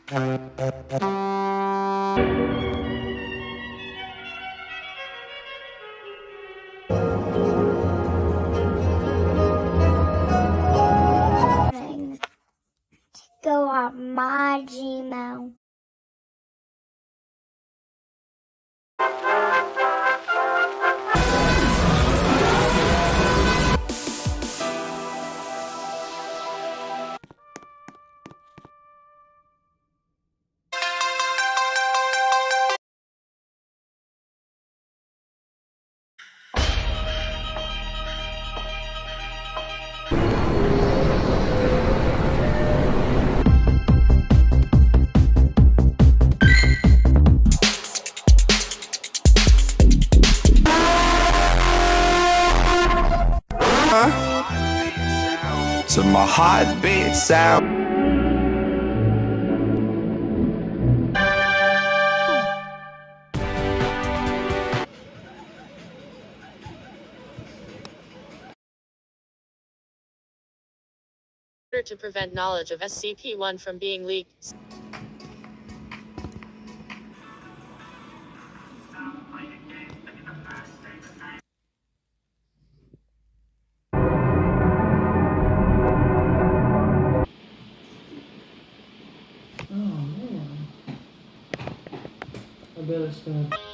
Go on my Gmail. To my heartbeat sound. To prevent knowledge of SCP-1 from being leaked. Oh man. I better start.